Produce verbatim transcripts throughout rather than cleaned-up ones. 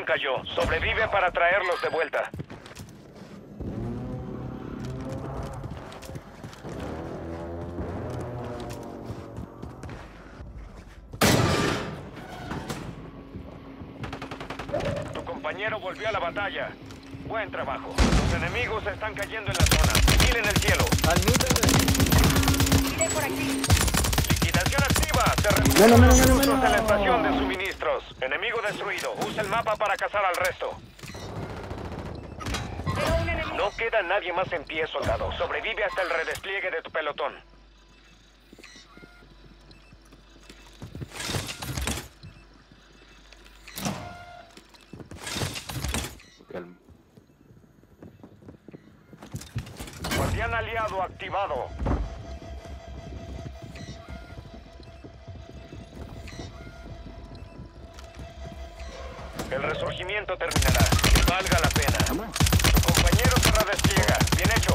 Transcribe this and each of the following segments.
cayó. Sobrevive para traerlos de vuelta. Tu compañero volvió a la batalla. Buen trabajo. Los enemigos están cayendo en la zona. Vigilen el cielo. Iré por aquí. Liquidación activa. Se No, redujeron no, no, los no, no, recursos no. en la estación de suministros. Enemigo destruido. Usa el mapa para cazar al resto. Veo un enemigo. No queda nadie más en pie, soldado. Sobrevive hasta el redespliegue de tu pelotón. Calma. Guardián aliado activado. El resurgimiento terminará. Que valga la pena. Tu compañero se redespliega. Bien hecho.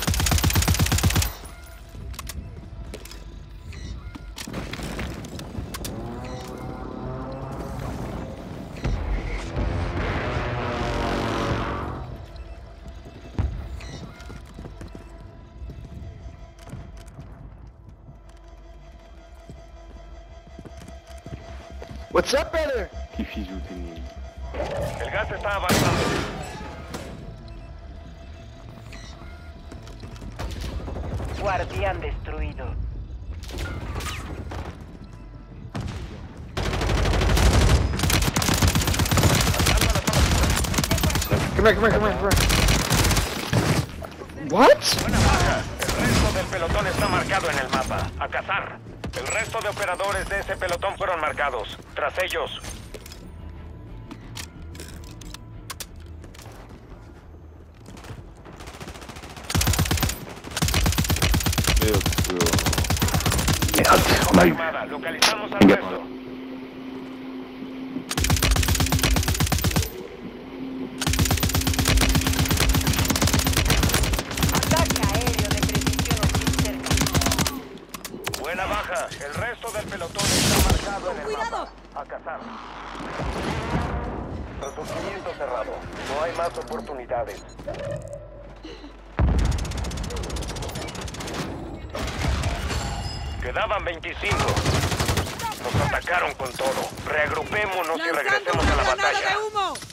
What's up, brother? Que fiz o tenho. El gas está avanzando. Guardián destruido. Come here, come here, come here, come here. What? Buena baja. El resto del pelotón está marcado en el mapa. A cazar. El resto de operadores de ese pelotón fueron marcados. Tras ellos. Meu Deus. Confirmada. Localizamos al resto. Ataque aéreo de precisión cerca. Buena baja. El resto del pelotón está marcado en el ¡Cuidado! mapa. A cazar. Resurgimiento cerrado. No hay más oportunidades. Quedaban veinticinco. Nos atacaron con todo. Reagrupémonos y regresemos a la batalla. humo!